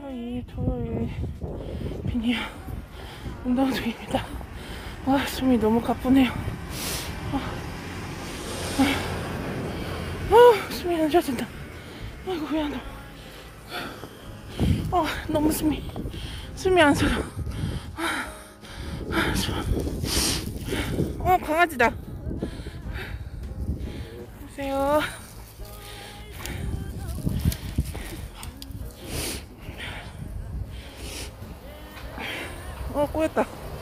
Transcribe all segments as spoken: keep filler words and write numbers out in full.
화요일, 토요일 비니야 운동 중입니다. 아, 숨이 너무 가쁘네요. 아, 아, 아, 숨이 안 쉬어진다. 아이고, 왜 안 나? 아, 너무 숨이 숨이 안 쉬어. 아, 아, 시원. 어, 강아지다. 보세요. 어, 꼬였다.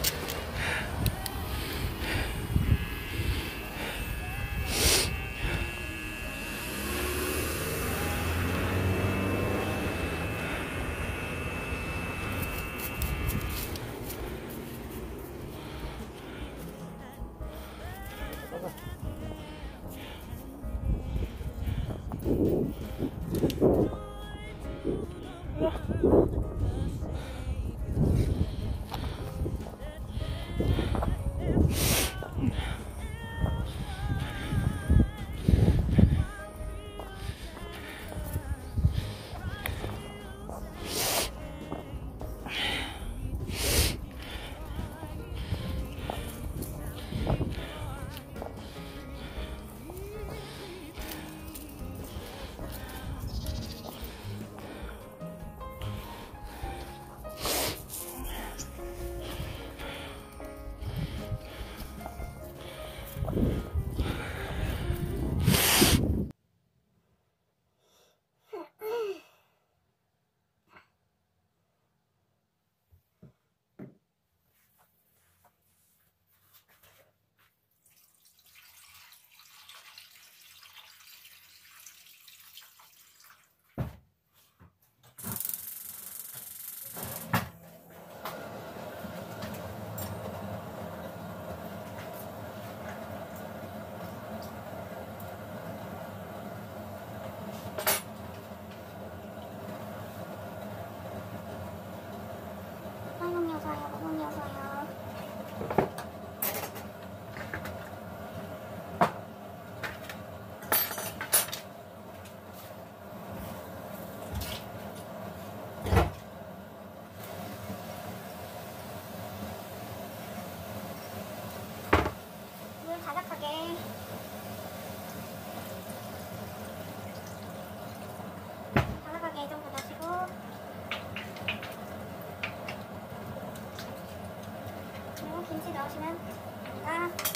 바삭하게 바삭하게 좀 받아주고 그리고 김치 넣으시면 됩니다.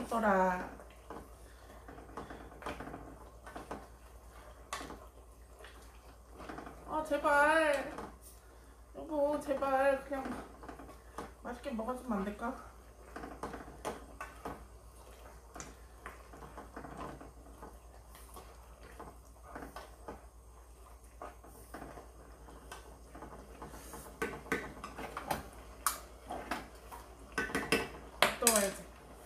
이뻐라. 아 제발 여보 제발 그냥 맛있게 먹어주면 안 될까? 떠와야지.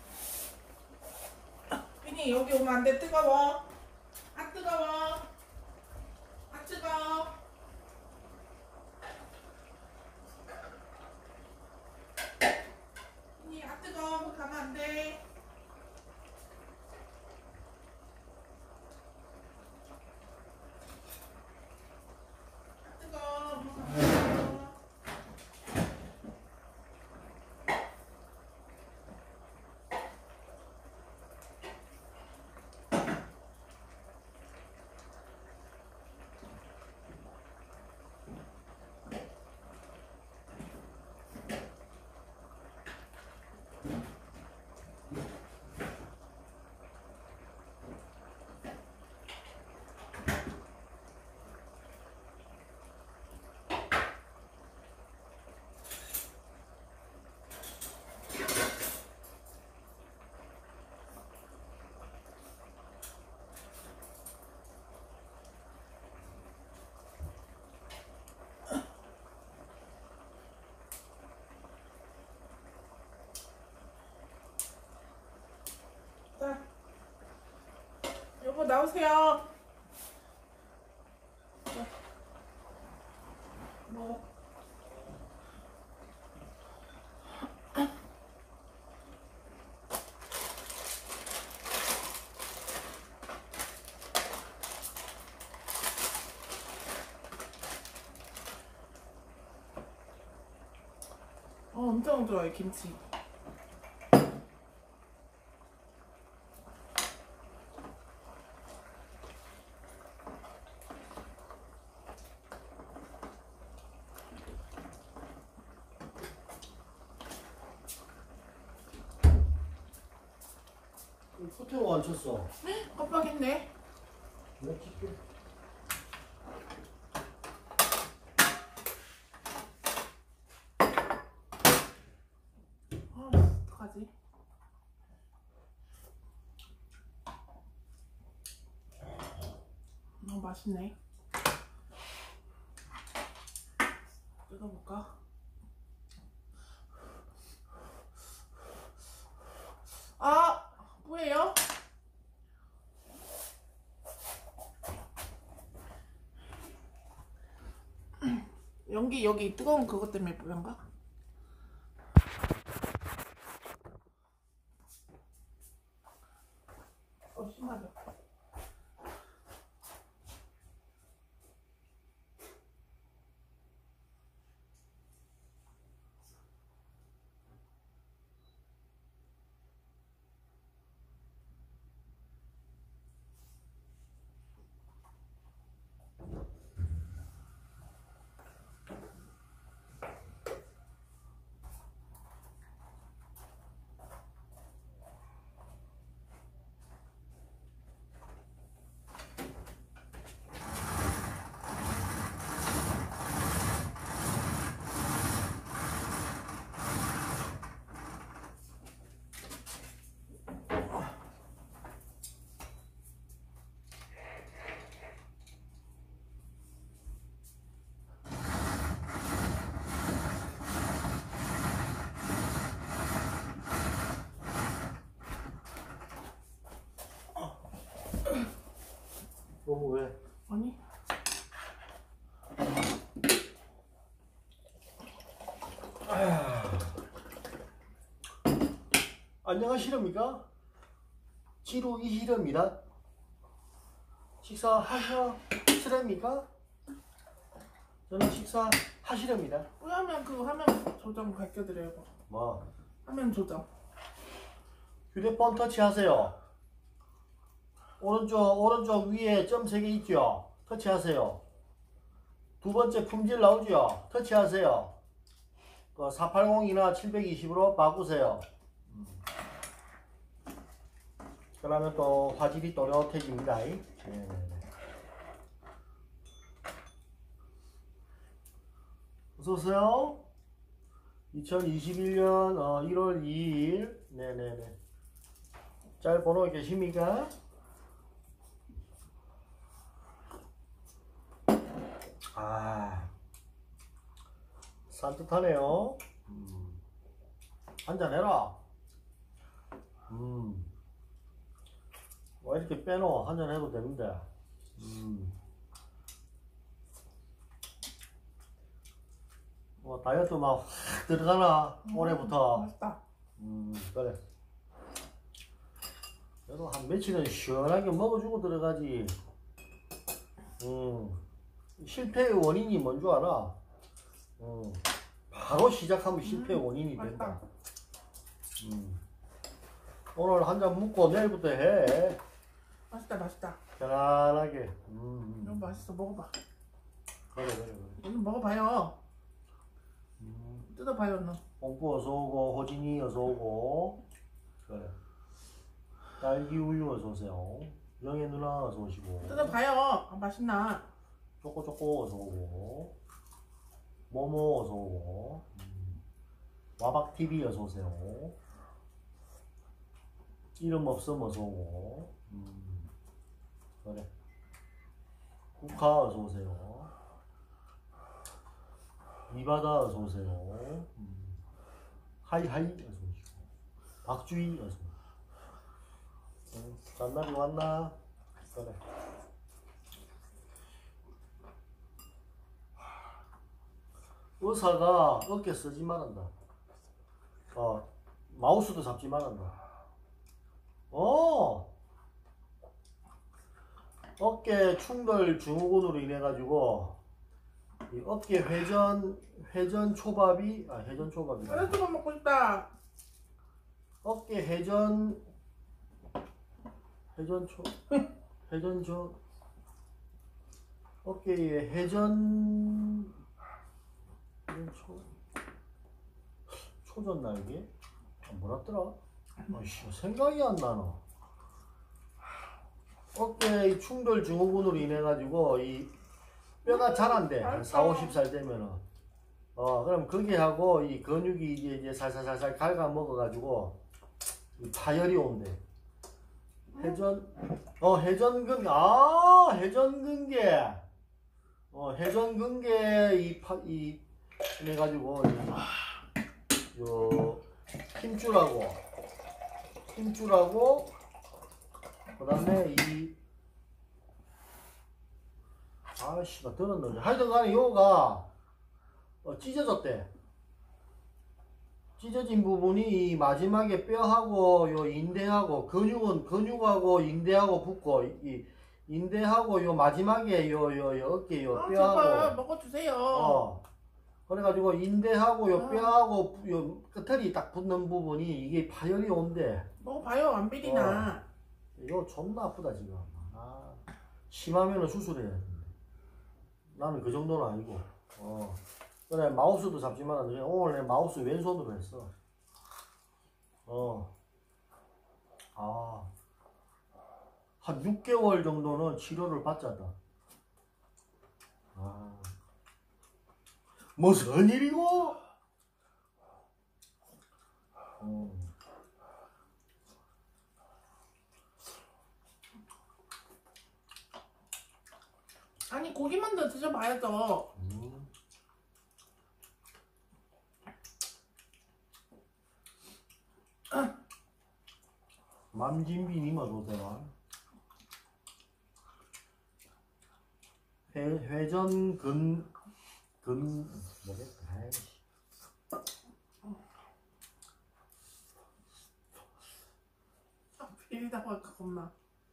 빈이 여기 오면 안 돼. 뜨거워. 아 뜨거워. 아 뜨거워. 빈이 아 뜨거워. 뭐 가면 안 돼. 아 뜨거워. 뭐 가면 안 돼. 자, 여보 나오세요. 자, 뭐 어, 엄청 좋아해 김치. 소태가 안 쳤어. 깜빡했네. 내가 칠게. 아, 어떡하지? 너무 맛있네. 뜯어볼까? 아! 뭐예요? 연기 여기 뜨거운 그것 때문에 뿌연가? 어 심하다. 너무 왜? 아니 안녕하시렵니까? 지루 이시렵니다. 식사하시렵니까? 저는 식사하시렵니다. 화면 그 화면 조정 밝혀드려요. 뭐? 화면 조정. 휴대폰 터치하세요. 오른쪽 오른쪽 위에 점 세 개 있죠? 터치하세요. 두 번째 품질 나오죠? 터치하세요. 그 사백팔십이나 칠백이십으로 바꾸세요. 그러면 또 화질이 또렷해집니다. 네네네. 어서오세요. 이천이십일 년 어, 일월 이일. 네네네. 잘 보고 계십니까? 아, 산뜻하네요. 음. 한잔 해라. 음. 왜 이렇게 빼놓아? 한잔 해도 되는데. 음. 뭐 다이어트 막 확 들어가나? 음, 올해부터. 맛있다. 음, 그래. 그래도 한 며칠은 시원하게 먹어주고 들어가지. 음. 실패의 원인이 뭔 줄 알아? 음. 바로 시작하면 실패의 음, 원인이 맛있다. 된다. 음. 오늘 한 잔 묵고 내일부터 해. 맛있다, 맛있다. 편안하게. 음. 너무 맛있어. 먹어봐. 그래, 그래, 그래. 오늘 먹어봐요. 음. 뜯어봐요, 너. 뽕뿌 어서오고, 호진이 어서오고. 그래. 딸기 우유 어서오세요. 영애 누나 어서오시고. 뜯어봐요. 아, 맛있나? 쪼꼬쪼꼬 어서오고. 모모 어서오고. 음. 와박티비 어서오세요. 이름 없음 어서오고. 음. 그래. 국화 어서오세요. 이바다 어서오세요. 음. 하이하이 어서오시고. 박주희 어서오세요. 응, 잔나비 왔나? 그래. 의사가 어깨 쓰지 말한다. 어, 마우스도 잡지 말한다. 어, 어깨 충돌 증후군으로 인해 가지고 이 어깨 회전 회전 초밥이 아 회전 초밥이 짜장면 먹고 싶다. 어깨 회전 회전 초 회전 저 어깨의 회전 회전 초 초전 날개 아, 뭐랬더라? 아이씨 생각이 안 나나. 어깨의 충돌 증후군으로 인해 가지고 이 뼈가 잘 안 돼. 한 사, 오십 살 되면은. 어, 그럼 그게 하고 이 근육이 이제 이제 살살살살 갉아 먹어 가지고 파열이 온대. 회전 어 회전근 아 회전근개 어 회전근개 이파이 해 가지고 요 힘줄하고 힘줄하고 그다음에 이 아씨 나 들었는데 하여튼간에 요가 어, 찢어졌대. 찢어진 부분이 이 마지막에 뼈하고 요 인대하고 근육은 근육하고 인대하고 붙고 이 인대하고 요 마지막에 요 요 요 어깨 요 아, 뼈하고 제발 먹어주세요. 어 그래가지고 인대하고 요 아. 뼈하고 요 끝털이 딱 붙는 부분이 이게 파열이 온대. 먹어봐요. 안 비리나. 이거 존나 아프다 지금. 아 심하면은 수술해야 돼. 나는 그 정도는 아니고. 어. 그래 마우스도 잡지 마라. 오늘 내 마우스 왼손으로 했어. 어. 아. 한 육 개월 정도는 치료를 받자다. 아. 무슨 일이고? 어. 아니 고기만 더 드셔봐야죠. 음. 맘진비님 어서오세요. 회, 회전 근, 근, 뭐겠다. 아이씨. 아, 비리다고 할까 겁나.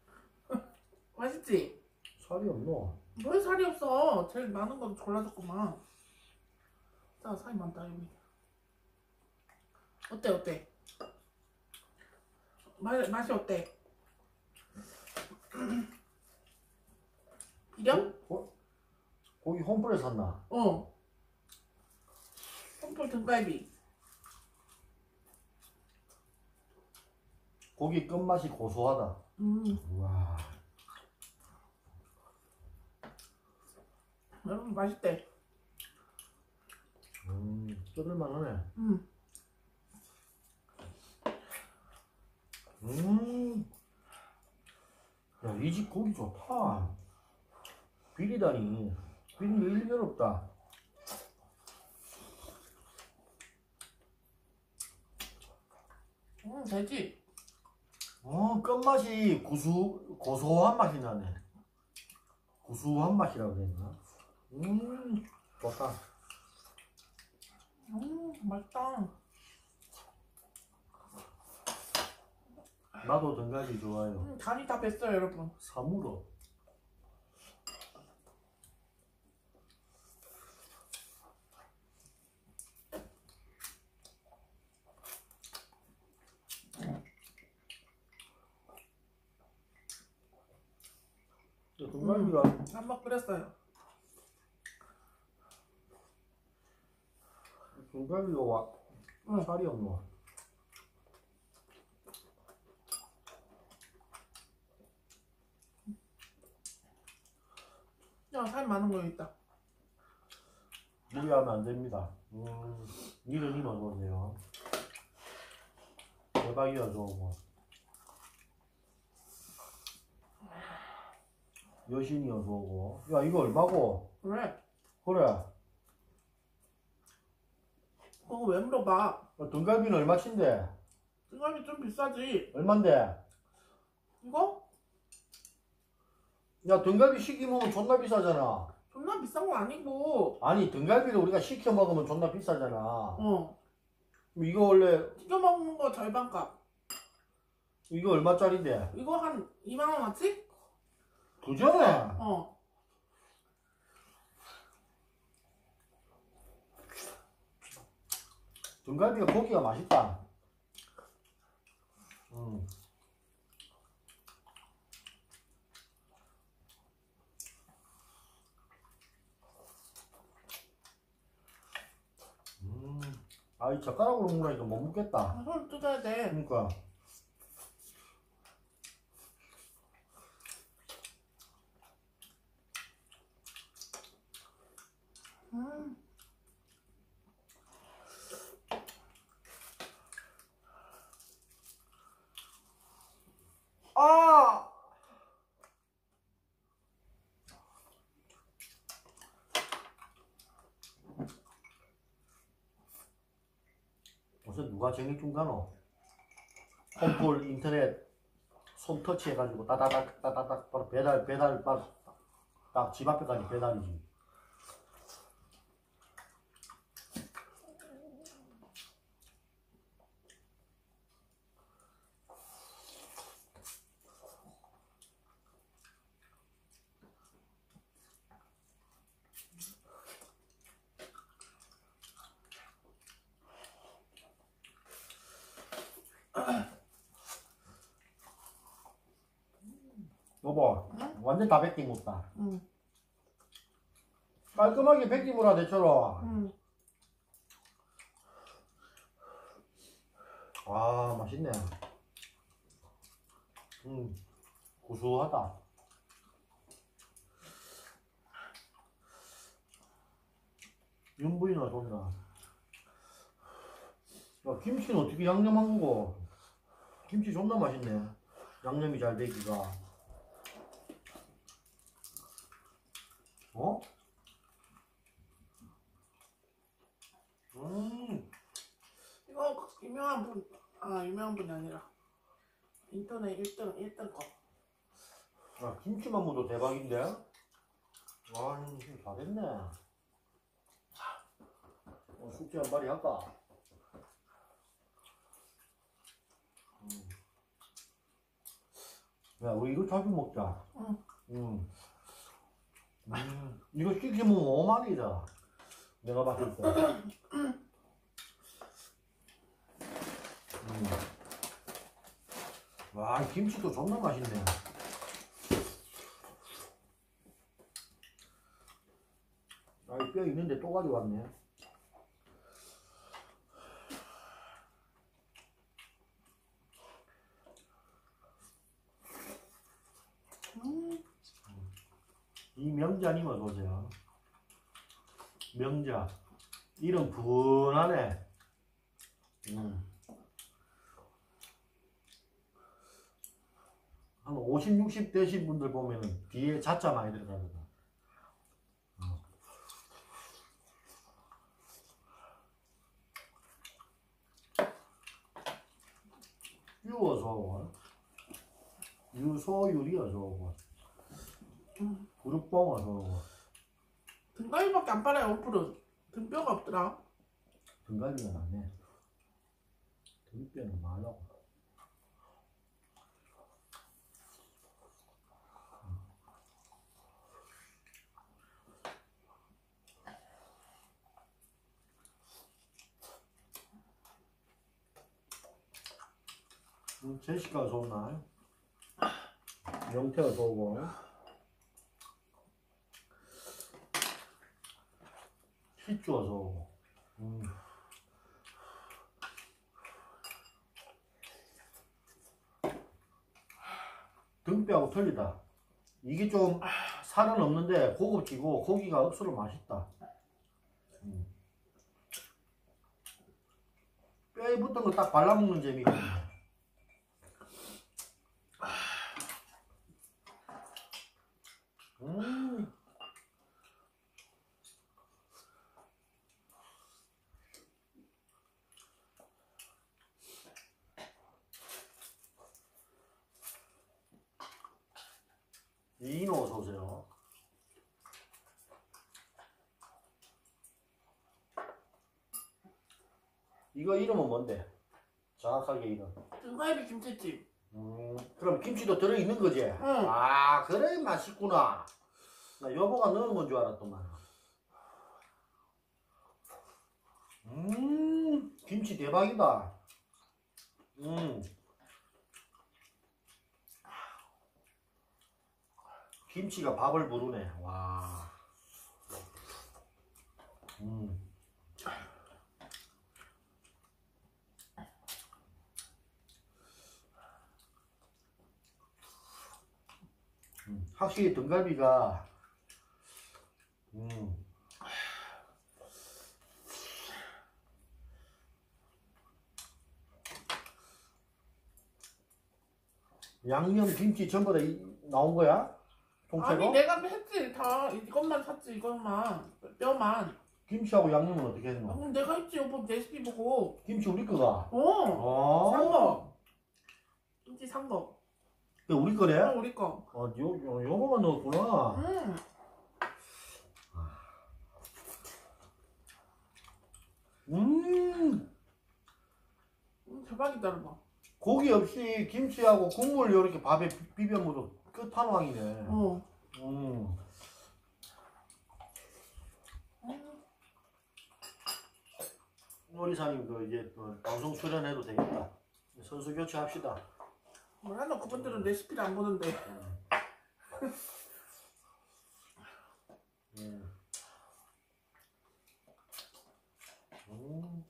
맛있지? 살이 없노? 왜 살이 없어? 제일 많은 건 골라줬구만. 자, 살이 많다 여기. 어때 어때? 맛 맛이 어때? 비려? 고, 고기 홈플에 샀나? 어. 홈플 등갈비. 고기 끝맛이 고소하다. 음, 우와. 음 맛있대. 음, 뜯을만하네. 음, 음. 야, 이 집 고기 좋다. 비리다니. 비린 게 일별 없다. 음 되지. 어, 끝맛이 구수, 고소한 맛이 나네. 구수한 맛이라고 해야 되나? 음, 좋다. 음 맛있다. 나도 등갈비 좋아요. 음, 간이 다 뱄어요 여러분. 사물어. 등갈비가 한번 끓였어요. 등갈비가 와 응. 살이 없노. 야, 살 많은 거 있다. 무리하면 안 됩니다. 음, 이런 힘 어서 오세요. 대박이야 저거. 여신이 어서 오고. 야 이거 얼마고? 왜? 그래. 그거 왜 물어봐? 야, 등갈비는 얼마친데? 등갈비 좀 비싸지. 얼만데? 이거? 야 등갈비 시키 먹으면 존나 비싸잖아. 존나 비싼 거 아니고. 아니 등갈비를 우리가 시켜 먹으면 존나 비싸잖아. 어. 그럼 이거 원래 튀겨 먹는 거 절반 값. 이거 얼마짜린데? 이거 한 이만 원 맞지? 그전에 어. 등갈비가 고기가 맛있다. 음. 음. 아, 이 젓가락으로 먹으니까 못 먹겠다. 손 뜯어야 돼. 그러니까. 음. 아! 요새 누가 정액중 가노? 홈폴 인터넷 손 터치해가지고 따다닥 따다닥 바로 배달 배달 바로 딱 집 앞에까지 배달이지. 여보, 응? 완전 다 뺏긴 못다. 응. 깔끔하게 뺏기무라 내처럼. 응. 아, 맛있네. 음, 고소하다. 윤부이나 좋나. 야, 김치는 어떻게 양념한 거고? 김치 존나 맛있네. 양념이 잘 되기가. 어? 음, 이거 유명한 분, 아 유명한 분이 아니라 인터넷 일 등 일 등 거. 야, 김치만무도 대박인데? 와, 좀 잘했네. 어, 숙제 한 마리 할까? 음. 야, 우리 이거 자주 먹자. 응. 음. 음. 이거 시키면 오만이다. 내가 봤을 때. 음. 와, 이 김치도 존나 맛있네. 아, 이 뼈 있는데 또 가져왔네. 이 명자님 어서 오세요. 명자. 이름 분하네. 음. 한 오십, 육십 되신 분들 보면은 뒤에 자자 많이 들어가거든. 유 어서 오고. 유소유리 어서 오고. 구름뽕 어서 오고. 등갈비밖에 안 빨아요 어플은. 등뼈가 없더라. 등갈비가 나네. 등뼈는 많아. 음, 제시카 어서 오나? 영태 어서 오고. 희주 어서 오고. 음. 등뼈하고 틀리다. 이게 좀 살은 없는데 고급지고 고기가 억수로 맛있다. 음. 뼈에 붙은 거 딱 발라먹는 재미거든요. 음. 이인호 어서 오세요. 이거 이름은 뭔데? 정확하게 이름. 등갈비 김치찜. 음, 그럼 김치도 들어있는 거지? 응. 아, 그래 맛있구나. 나 여보가 넣은 건 줄 알았더만. 음, 김치 대박이다. 음. 김치가 밥을 부르네. 와. 음. 음. 확실히 등갈비가 음. 양념 김치 전부 다 이, 나온 거야? 통째로? 아니 내가 했지 다. 이것만 샀지 이것만. 뼈만. 김치하고 양념은 어떻게 했노? 그럼 내가 했지 오빠 레시피 보고. 김치 우리 거가? 어. 어. 산 거. 김치 산 거. 그 우리 거래? 어 우리 거. 어, 요, 요, 요거만 넣었구나. 응. 음. 음, 대박이다 여러분. 고기 없이 김치하고 국물 이렇게 밥에 비- 비벼 먹어도 끝판왕이네. 어. 음. 음. 요리사님 그 이제 또 방송 출연해도 되겠다. 선수 교체합시다. 뭐야 너 그분들은 레시피를 안 보는데. 음. 음.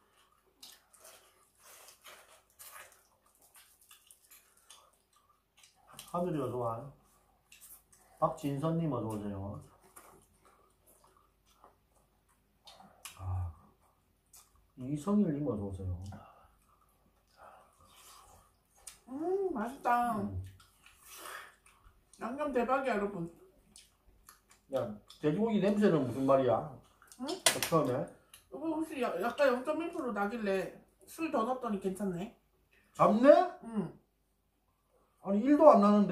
하늘이 어서 와. 박진선님 어서 오세요. 아. 이성일님 어서 오세요. 음 맛있다. 음. 양념 대박이야 여러분. 야, 돼지고기 냄새는 무슨 말이야? 응? 그 처음에 이거 혹시 야, 약간 영 점 일 퍼센트 나길래 술 더 넣었더니 괜찮네. 잡내? 응. 아니 일도 안 나는데?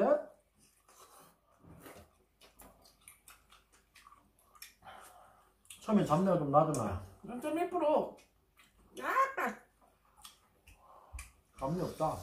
처음에 잡내가 좀 나더나. 영 점 일 퍼센트. 약간. 잡내 없다.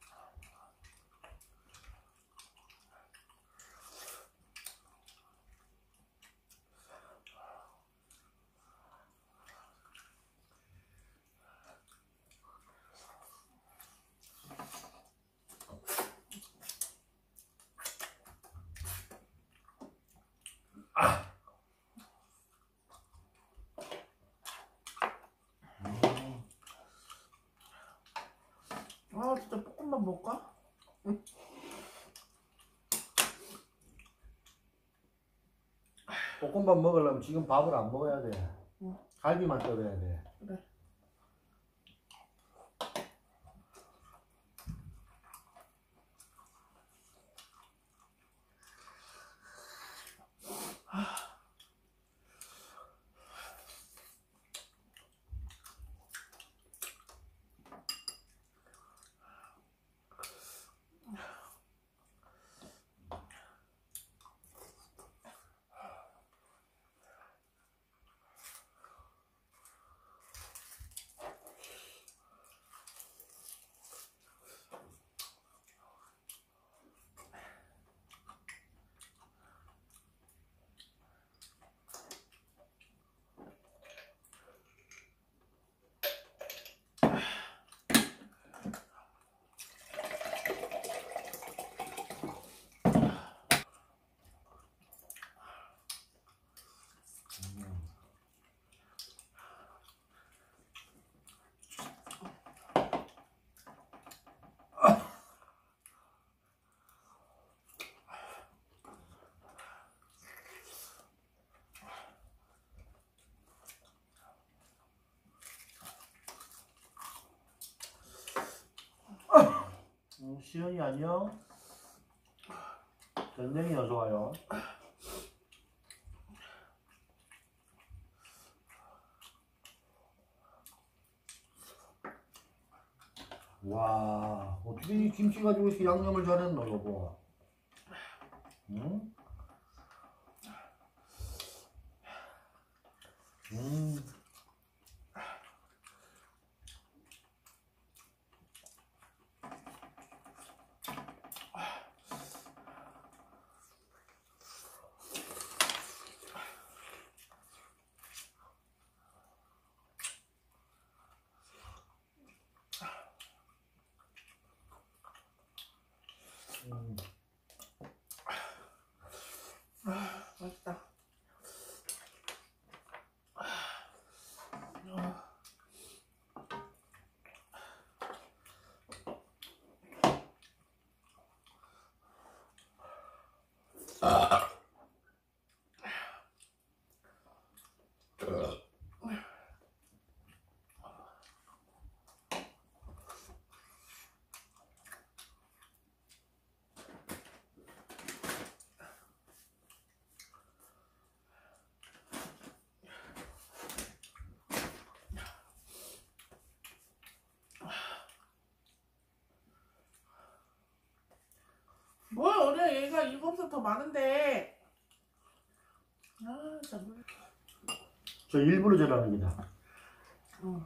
아 진짜 볶음밥 먹을까? 응. 볶음밥 먹으려면 지금 밥을 안 먹어야 돼. 응. 갈비만 떨어야 돼. 그래. 음, 시연이 안녕. 전쟁이 어서 와요. 와, 어떻게 이 김치 가지고 이렇게 양념을 잘했노, 여보? 응? 음. 음. 아, 맛있다. 뭐야, 어려 얘가 이거보다 더 많은데. 아, 참. 저 일부러 저러는 거다. 응.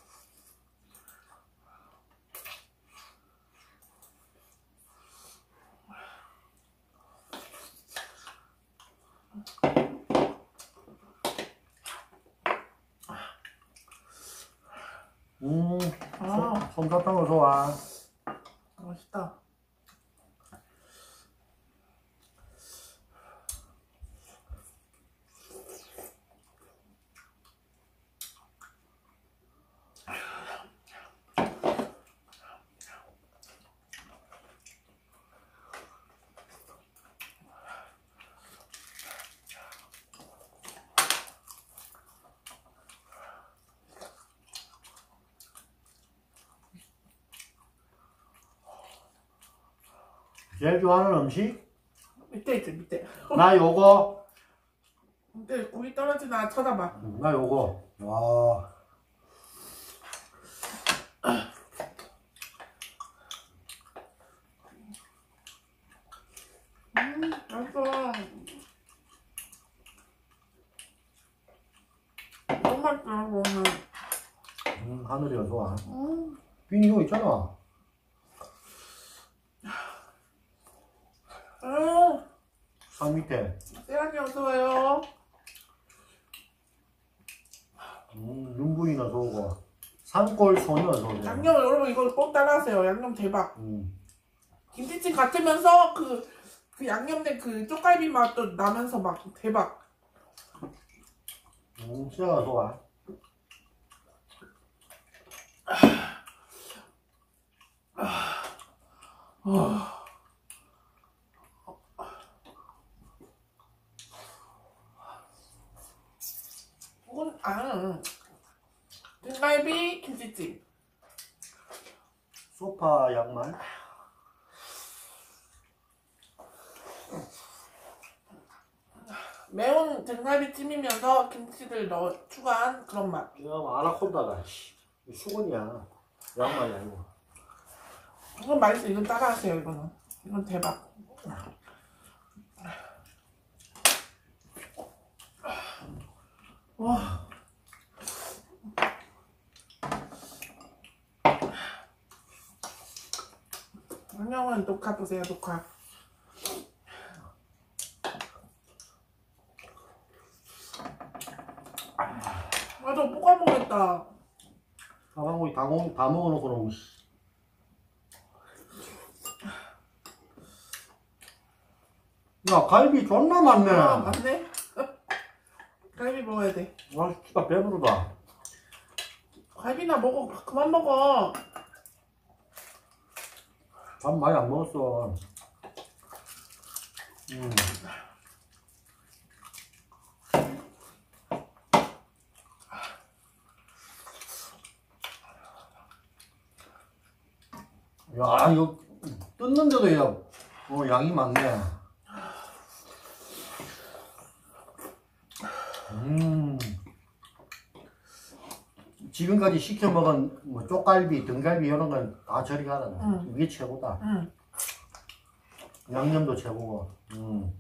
음, 아. 솜- 솜사탕 어서 와. 맛있다. 제일 좋아하는 음식? 밑에 있지, 밑에. 나 요거. 밑에 고기 떨어지나 쳐다봐. 음, 나 요거. 와. 음, 맛있어. 너무 맛있어, 오늘. 음, 하늘이 어서 와. 음. 빈이 이거 있잖아. 음. 산 밑에. 세란이 어서 와요. 음, 윤부인 어서 오고. 산골 소녀 어서 오고. 양념 여러분 이거 꼭 따라하세요. 양념 대박. 음. 김치찜 같으면서 그, 그 양념 된 그 쪽갈비 맛도 나면서 막 대박. 음, 시아 어서 와. 아. 아, 등갈비 김치찜. 소파 양말. 매운 등갈비찜이면서 김치를 넣어 추가한 그런 맛. 이거 아나콘다가 씨, 수건이야. 양말이 아니고. 이건 맛있어. 이건 따라하세요. 이거는. 이건 대박. 와. 안녕은 녹화 보세요. 녹화. 아, 저 뽀가먹겠다. 사방고기 다, 먹, 다 먹어놓고 너무 씨. 야 갈비 존나 많네. 아, 맞네. 갈비 먹어야 돼. 와 진짜 배부르다. 갈비나 먹어. 그만 먹어. 밥 많이 안 먹었어. 음. 야 이거 뜯는데도 야, 어, 양이 많네. 음. 지금까지 시켜 먹은 뭐 쪽갈비, 등갈비 이런 건 다 저리 가라. 응. 이게 최고다. 응. 양념도 최고고. 음.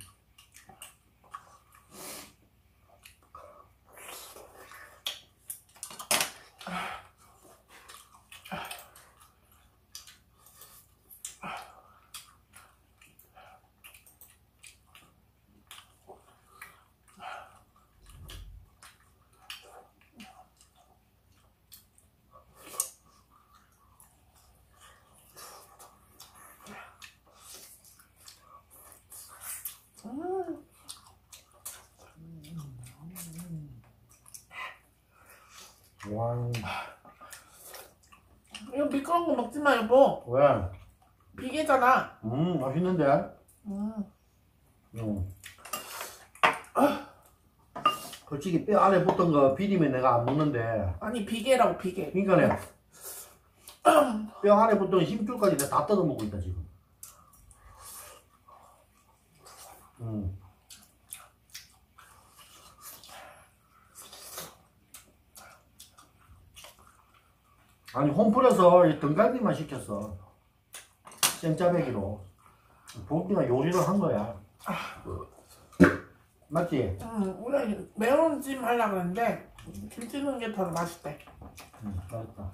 와. 이거 미끄러운 거 먹지 마, 여보. 왜? 비계잖아. 음, 맛있는데? 음. 음. 솔직히 뼈 안에 붙은 거 비리면 내가 안 먹는데. 아니, 비계라고, 비계. 그러니까 뼈 안에 붙은 힘줄까지 내가 다 뜯어 먹고 있다, 지금. 음. 아니 홈플에서 이 등갈비만 시켰어. 생짜배기로. 보기가 요리를 한 거야. 맞지? 응, 우리 매운 찜 하려고 했는데, 김치 넣은 게 더 맛있대. 응, 맛있다.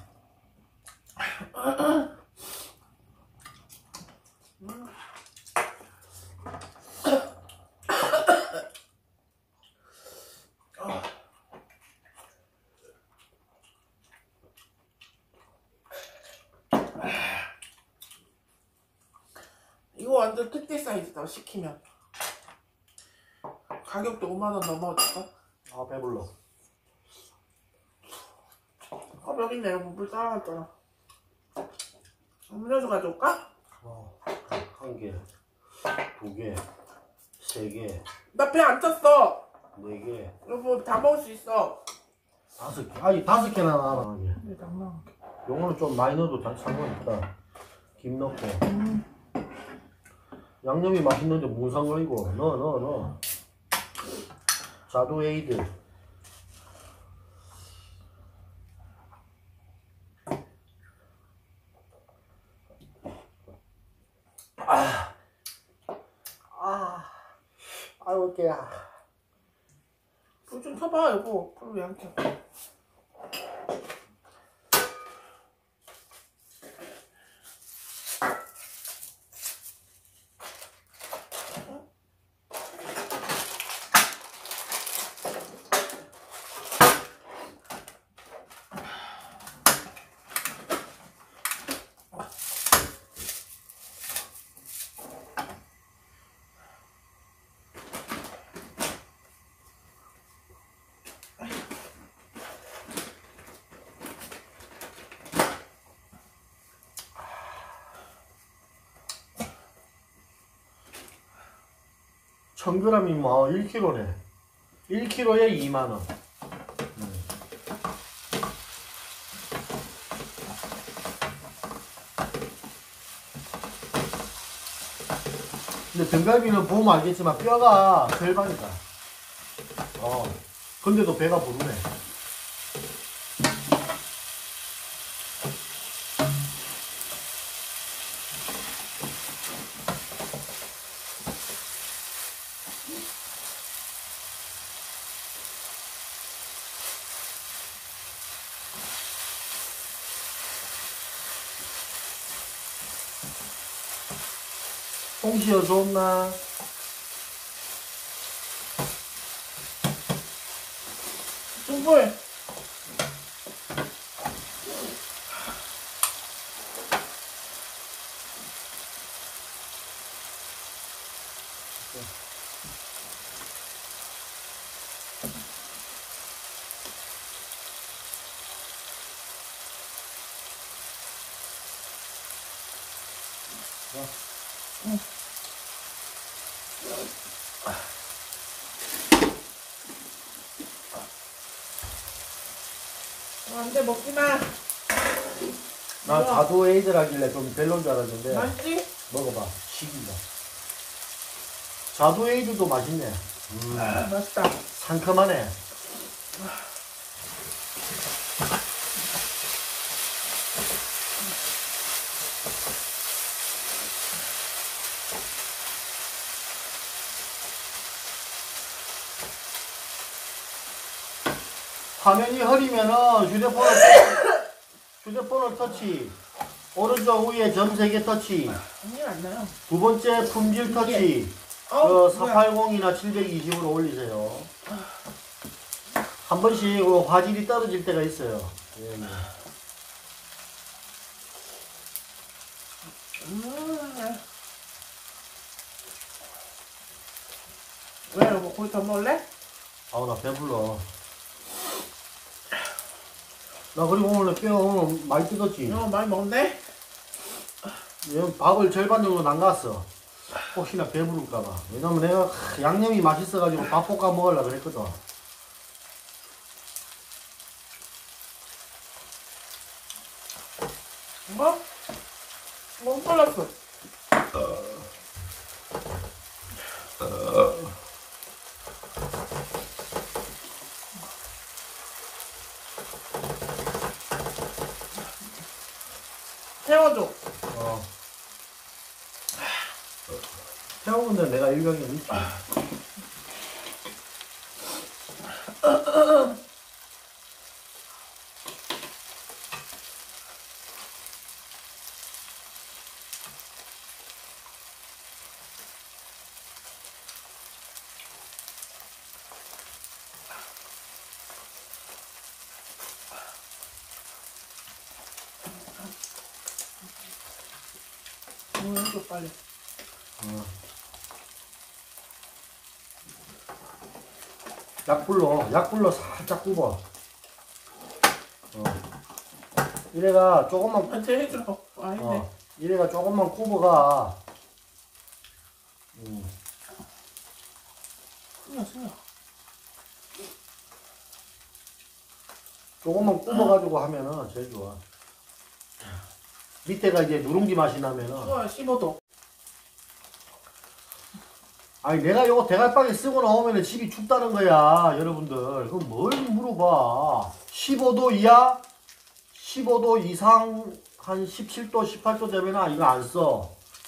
이거 완전 특대 사이즈다, 시키면. 가격도 오만 원 넘어갈까? 아 배불러. 어, 여기 있네. 여기 물 따라갔잖아. 음료수 가져올까? 어, 한 개, 두 개, 세 개, 나 배 안 찼어. 네 개, 여보, 다 먹을 수 있어. 다섯 개. 아니 다섯 개나 나와. 네, 낭낭하게. 요거는 좀 많이 넣어도 다 상관없다. 김 넣고. 음. 양념이 맛있는데 뭔 상관이고. 넣어 넣어 넣어. 자두 에이드. 아, 아, 아유 깨야. 불 좀 켜봐, 여보. 불 왜 안 켜? 천 그램이 뭐 일 킬로그램네. 일 킬로그램에 이만 원. 음. 근데 등갈비는 보면 알겠지만 뼈가 절반이다. 어. 근데도 배가 부르네. 홍시어 좋나? 둥글. 응. 안돼 먹지마. 나 자두 에이드 하길래 좀 별로인 줄 알았는데 맛있지? 먹어봐. 식인다. 자두 에이드도 맛있네. 음, 아, 맛있다. 상큼하네. 화면이 흐리면은 휴대폰을 휴대폰을 터치, 오른쪽 위에 점 세 개 터치, 아니 안 나요. 두 번째 품질 터치, 어우, 그 사백팔십이나 칠백이십으로 올리세요. 한 번씩 그 화질이 떨어질 때가 있어요. 예, 예. 음. 왜 뭐 고기 더 먹을래? 아우 나 배불러. 나 그리고 오늘 뼈 오늘 많이 뜯었지. 어 많이 먹는데? 얘 밥을 절반 정도 남갔어. 혹시나 배부를까봐. 왜냐면 내가 양념이 맛있어가지고 밥 볶아 먹으려고 그랬거든. 이거? 너무 빨랐어. 태워줘. 어. 태우는데 내가 일병이 있지. 음, 또 빨리. 어. 약불로, 약불로 살짝 굽어. 어. 이래가 조금만, 한테 해줘. 아, 했네. 어. 이래가 조금만 굽어가. 음. 신나, 신나. 조금만 굽어가지고 하면은 제일 좋아. 밑에가 이제 누룽지 맛이 나면은. 좋아, 십오 도. 아니 내가 요거 대갈박에 쓰고 나오면은 집이 춥다는 거야 여러분들. 그럼 뭘 물어봐. 십오 도 이하, 십오 도 이상 한 십칠 도 십팔 도 되면은 이거 안 써.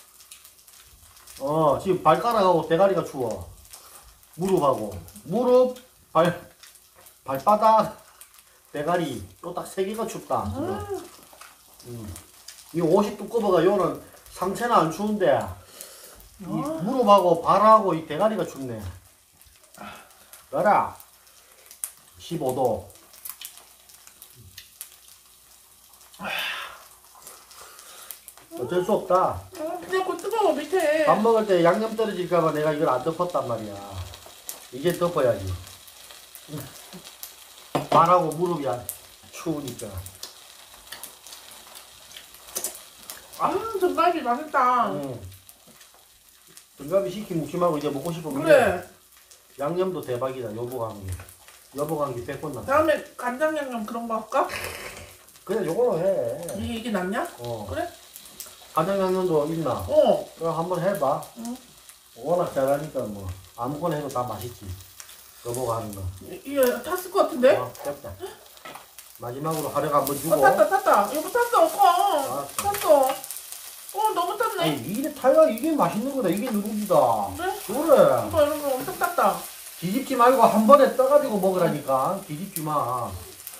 어 지금 발가락하고 대가리가 추워. 무릎하고 무릎, 발, 발바닥, 대가리 또 딱 세 개가 춥다 지금. 음. 이 오십 도 꼽아가 요는 상체는 안 추운데 이 무릎하고 발하고 이 대가리가 춥네. 가라. 십오 도. 어쩔 수 없다. 어, 근데 그거 뜨거워, 밑에. 밥 먹을 때 양념 떨어질까봐 내가 이걸 안 덮었단 말이야. 이제 덮어야지. 발하고 무릎이 안 추우니까. 아, 등갈비 맛있다. 응. 등갈비 시키 묵심하고 이제 먹고 싶으면 그래. 양념도 대박이다. 여보감기. 여보감기 백 번 나. 다음에 간장 양념 그런 거 할까? 그냥 요걸로 해. 이게, 이게 낫냐? 어. 그래? 간장 양념도 있나? 어. 그럼 한번 해봐. 응. 워낙 잘하니까 뭐 아무거나 해도 다 맛있지. 여보가 하는 거. 이게 탔을 것 같은데? 어, 됐다. 마지막으로 하려고 한번 주고. 어, 탔다, 탔다. 이거 탔어, 오빠. 알았어. 탔어. 어, 너무 탔네. 아니, 이게 타야 이게 맛있는 거다. 이게 누룽지다. 그래? 그래. 오빠 이런 거 엄청 탔다. 뒤집지 말고 한 번에 떠가지고 먹으라니까. 뒤집지 마.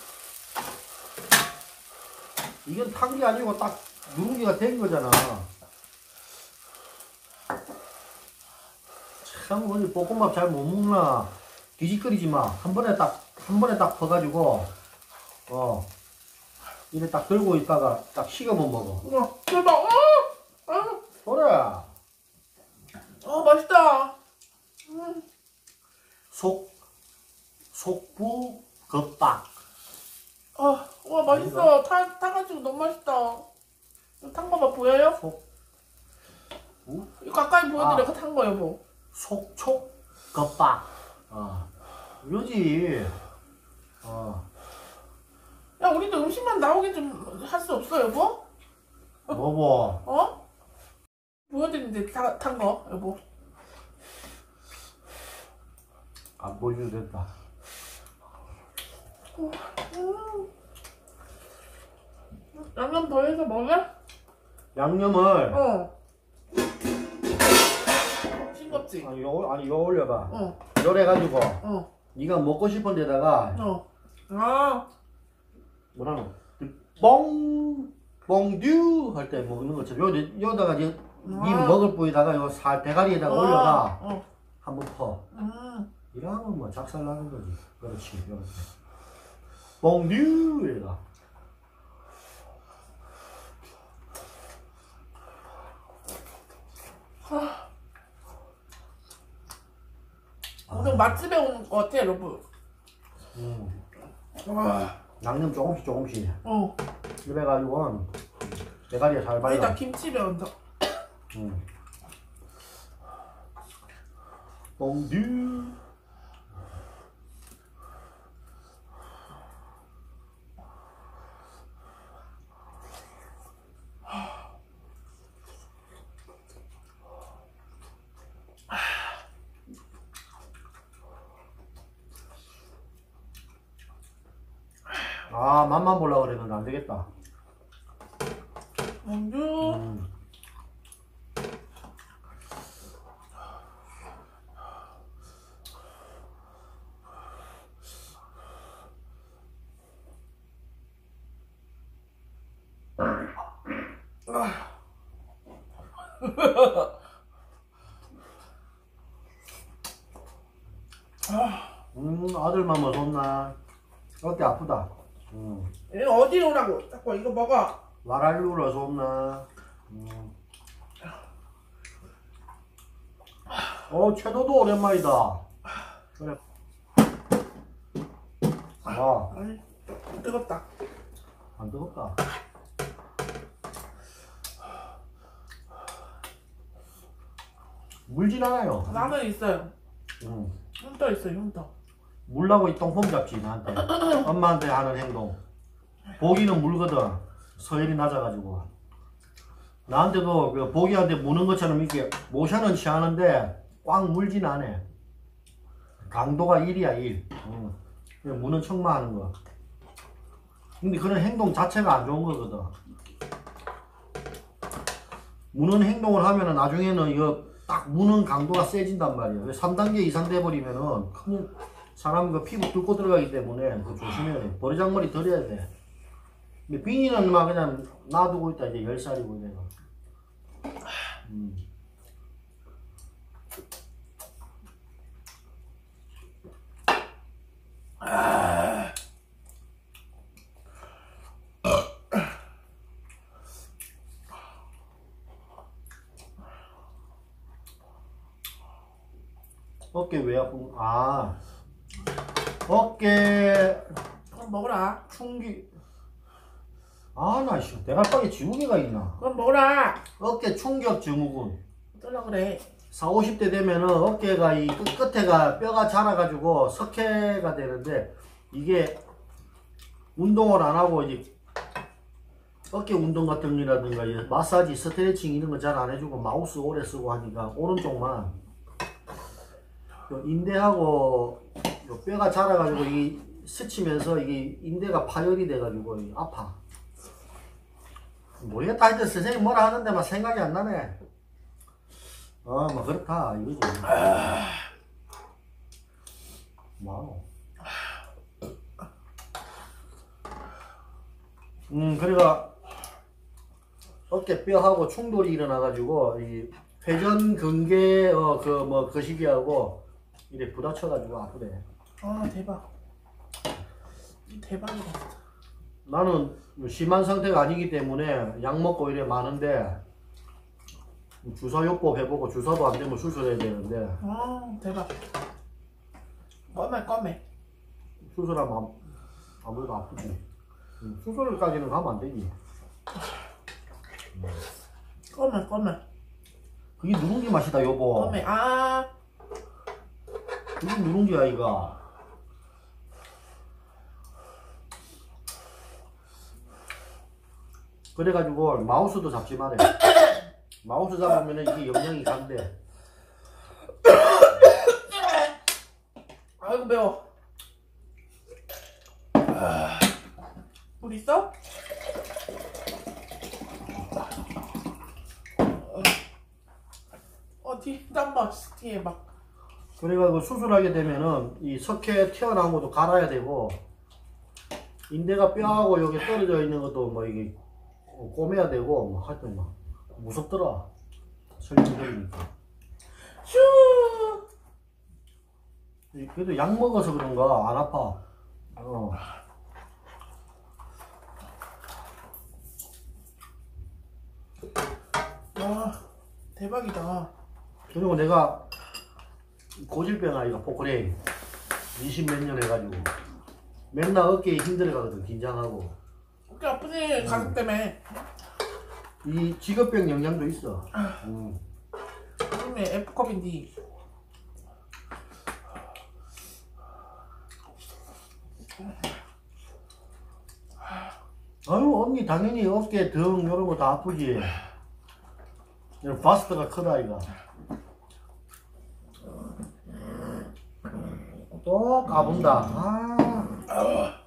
이건 탄 게 아니고 딱 누룽지가 된 거잖아. 참, 어디 볶음밥 잘 못 먹나. 뒤집거리지 마. 한 번에 딱, 한 번에 딱 퍼가지고, 어. 이래 딱 들고 있다가 딱 식으면 먹어. 우와, 대박. 어! 아, 그래. 어, 맛있다. 음. 속, 속부 겉박. 아, 와, 맛있어. 타, 타가지고 너무 맛있다. 탄 거 봐, 보여요? 속, 우? 이거 가까이 보여드려. 아. 탄 거, 여보. 속촉 겉박. 어. 이러지. 어. 야, 우리도 음식만 나오게 좀 할 수 없어, 여보? 여보. 어? 보여드리는데, 타, 탄 거, 여보. 안 보여줘도 됐다. 음. 양념 더해서 먹을래? 양념을. 어. 싱겁지? 아니, 요, 아니, 요 올려봐. 어. 요래가지고. 어. 네가 먹고 싶은 데다가. 어. 아. 뭐라노? 뽕, 뽕듀 할 때 먹는 것처럼. 요, 요다가 이제 니 아. 먹을 부위다가 요 살 대가리에다가 어. 올려가. 어. 한번 퍼. 음. 이러면 뭐 작살 나는 거지. 그렇지. 이렇게. 뽕듀 얘가. 오늘 맛집에 온 거 같아, 여러분. 음. 와. 양념 조금씩 조금씩. 어. 이래가지고 대가리에 잘 발라. 아니, 나 김치 배운다. 음. 뽕듀. 아, 맛만 보려고 그랬는데 안 되겠다. 먼저. 음. 음, 아들만 무섭나? 어깨 아프다. 음. 이거 어디 오라고? 자꾸 이거 먹어. 와랄루라 좋나? 음. 어, 채도도 오랜만이다. 그래. 아, 아니, 뜨겁다. 안 뜨겁다. 물진 않아요. 나는 있어요. 음. 흉터 있어요, 흉터. 물라고 이 똥폼 잡지, 나한테. 엄마한테 하는 행동. 보기는 물거든. 서열이 낮아가지고. 나한테도 그 보기한테 무는 것처럼 이렇게 모션은 취하는데 꽉 물진 않아. 강도가 일이야, 일. 응. 그냥 무는 척만 하는 거. 근데 그런 행동 자체가 안 좋은 거거든. 무는 행동을 하면은 나중에는 이거 딱 무는 강도가 세진단 말이야. 삼 단계 이상 돼버리면은 큰일, 사람 그 피부 뚫고 들어가기 때문에 그거 조심해야 돼. 버리장머리 덜해야 돼. 근데 빙이는 막 그냥 놔두고 있다. 이제 열 살이고 내가. 음. 어깨 왜 아픈? 아, 어깨 그럼 먹어라. 충기. 아, 나 씨, 대갈박에 지우개가 있나? 그럼 먹어라. 어깨 충격 증후군. 어쩌려 그래. 사오십 대 되면은 어깨가 이 끝끝에가 뼈가 자라가지고 석회가 되는데 이게 운동을 안 하고 이제 어깨 운동 같은 거라든가 마사지, 스트레칭 이런 거 잘 안 해주고 마우스 오래 쓰고 하니까 오른쪽만 요 인대하고 요 뼈가 자라가지고 이 스치면서 이게 인대가 파열이 돼가지고 이 아파. 모르겠다. 하여튼 선생님 뭐라 하는데 막 생각이 안 나네. 어, 뭐 그렇다 이거지. 와우. 음, 그래가 어깨 뼈하고 충돌이 일어나가지고 이 회전 근개 어 그 뭐 거시기하고 이래 부딪혀가지고 아프대. 아 대박. 대박이다. 나는 심한 상태가 아니기 때문에 약 먹고 이래 많은데 주사요법 해보고 주사도 안 되면 수술해야 되는데 아 대박. 껌해 껌해. 수술하면 아무래도 아프지. 수술까지는 가면 안 되지. 껌해 껌해. 그게 누룽지 맛이다 여보. 껌해. 아 그게 누룽지야 이거. 그래가지고 마우스도 잡지 말해. 마우스 잡으면 이게 영양이 간대. 아이고 매워. 아, 물 있어? 어, 뒤, 땀봐, 뒤에 막. 그래가지고 수술하게 되면은 이 석회 튀어나온 것도 갈아야 되고 인대가 뼈하고 여기 떨어져 있는 것도 뭐 이게 꼬매야 되고 뭐 하여튼 막 무섭더라. 설명 들으니까. 슈! 그래도 약 먹어서 그런가 안 아파. 어. 와, 대박이다. 그리고 내가 고질병 아이가 포크레인 이십 몇 년 해가지고 맨날 어깨에 힘들어가거든. 긴장하고 어깨 아프지? 가슴 때문에. 이 직업병 영향도 있어. 음. 요즘에 F컵인데. 아유 언니 당연히 어깨 등 이런 거 다 아프지. 이런 바스트가 크다 이가. 또 가본다. 아,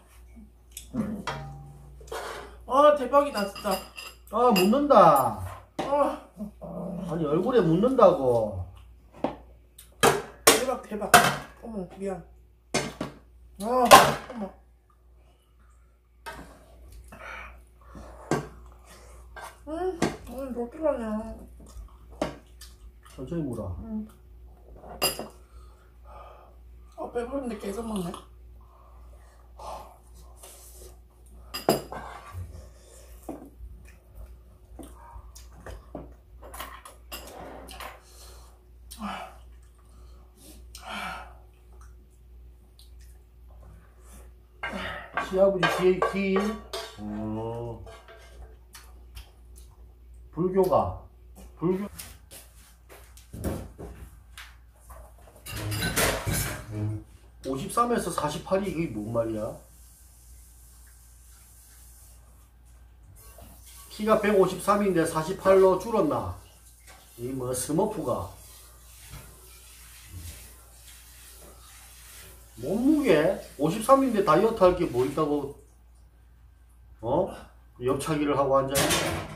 아, 대박이다, 진짜. 아 묻는다. 아, 아니 얼굴에 묻는다고. 대박, 대박. 어머, 미안. 아, 어머. 음, 오늘 너 어떡하냐. 천천히 물어. 응. 아, 배부른데 계속 먹네. 시아버지 기, 기. 어. 불교가 불교. 오십삼에서 사십팔이 이게 뭔 말이야? 키가 백오십삼인데 사십팔로 줄었나? 이 뭐 스머프가 몸무게 오십삼인데 다이어트 할 게 뭐 있다고 어? 옆차기를 하고 앉아있네.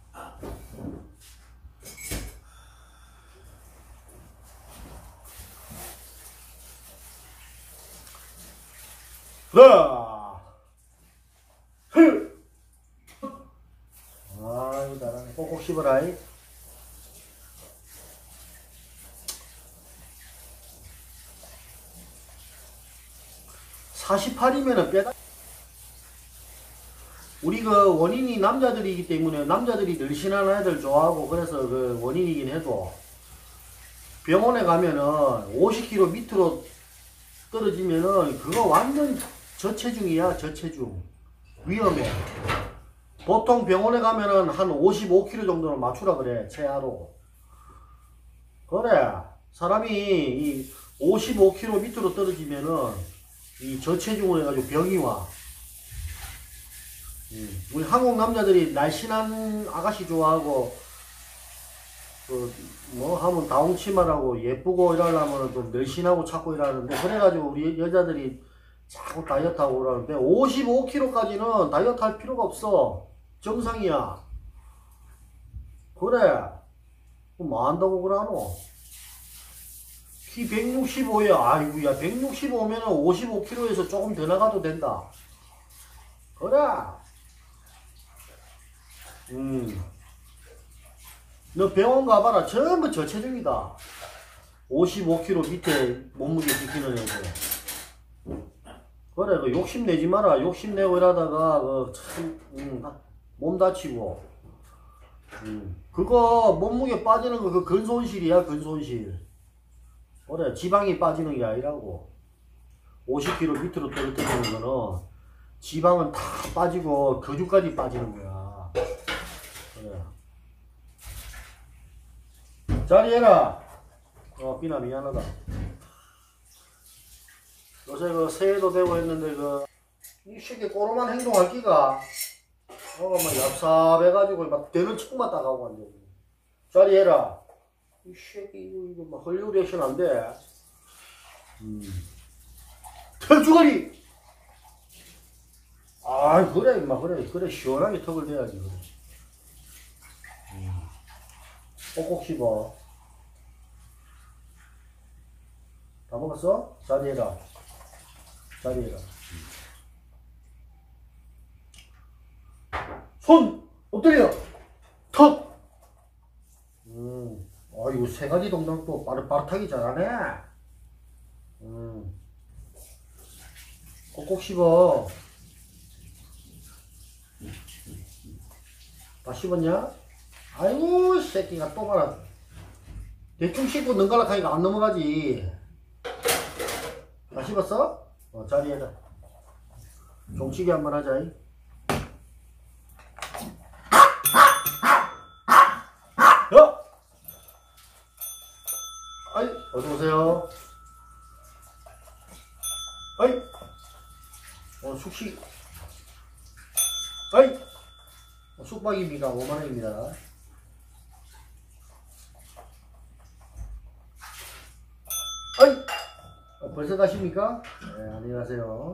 자, 흐. 아유 나랑 꼭꼭 씹어라이. 사십팔이면은 빼다. 우리 그 원인이 남자들이기 때문에 남자들이 늘씬한 애들 좋아하고 그래서 그 원인이긴 해도 병원에 가면은 오십 킬로그램 밑으로 떨어지면은 그거 완전 저체중이야. 저체중 위험해. 보통 병원에 가면은 한 오십오 킬로그램 정도는 맞추라 그래. 체하로. 그래 사람이 이 오십오 킬로그램 밑으로 떨어지면은 이 저체중으로 해가지고 병이 와. 음. 우리 한국 남자들이 날씬한 아가씨 좋아하고 그, 뭐, 하면 다홍치마라고 예쁘고 이러려면 좀 늘씬하고 찾고 이러는데, 그래가지고 우리 여자들이 자꾸 다이어트하고 그러는데, 오십오 킬로그램까지는 다이어트 할 필요가 없어. 정상이야. 그래. 뭐 한다고 그러노? 키 백육십오야. 아이고야, 백육십오면 오십오 킬로그램에서 조금 더 나가도 된다. 그래. 음. 너 병원 가봐라. 전부 저체중이다. 오십오 킬로그램 밑에 몸무게 지키는 애들. 그래, 그 욕심내지 마라. 욕심내고 이러다가, 그, 참, 음, 몸 다치고. 음. 그거, 몸무게 빠지는 거, 그 근손실이야, 근손실. 그래, 지방이 빠지는 게 아니라고. 오십 킬로그램 밑으로 떨어뜨리는 거는, 지방은 다 빠지고, 거주까지 빠지는 거야. 그래. 자리해라. 어, 비나 미안하다. 요새 그 새해도 되고 했는데 그 이 새끼 꼬로만 행동할 기가 어, 막 얍삽해가지고 막 되는 척만 따가고 완전. 자리해라. 이 새끼 이거 이거 막 헐리우드 액션 안 돼. 음. 털주거리. 아 그래 막 그래 그래 시원하게 턱을 대야지 그래. 음. 꼭꼭 씹어. 다 먹었어? 자리해라. 자리해라. 손! 엎드려! 턱! 음, 아이고, 세 가지 동작 또 빠르, 빠르타기 잘하네. 음. 꼭꼭 씹어. 다 씹었냐? 아이고, 이 새끼가 또 봐라. 대충 씹고 능갈락하니까 안 넘어가지. 다 씹었어? 어, 자리에다. 종치기 한번 하자. 야! 아이, 어서오세요. 아이, 어, 숙식. 아이, 어, 숙박입니다. 오만 원입니다. 아이! 어, 벌써 가십니까? 네, 안녕히 가세요.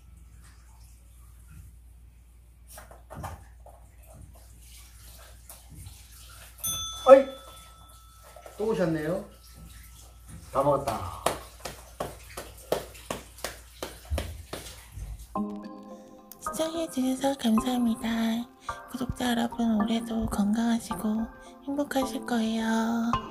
아이! 또 오셨네요. 다 먹었다. 시청해주셔서 감사합니다. 구독자 여러분 올해도 건강하시고 행복하실 거예요.